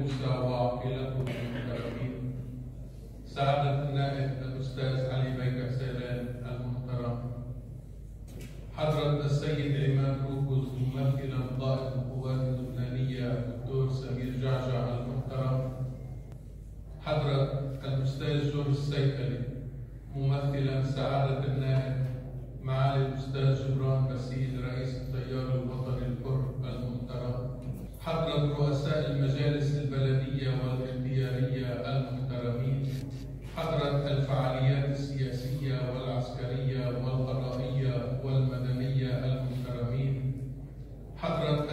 موسى وعائلته المحترمين، سعادة النائب الأستاذ علي بيك سيلان المحترم، حضرة السيد عماد روكوز ممثلا قائد القوات اللبنانية الدكتور سمير جعجع المحترم، حضرة الأستاذ جورج السيكلي ممثلا سعادة النائب معالي الأستاذ جبران باسيل رئيس التيار الوطني الحر المحترم، حضرة رؤساء المجالس البلدية والاختيارية المحترمين، حضرة الفعاليات السياسية والعسكرية والقضائية والمدنية المحترمين، حضرة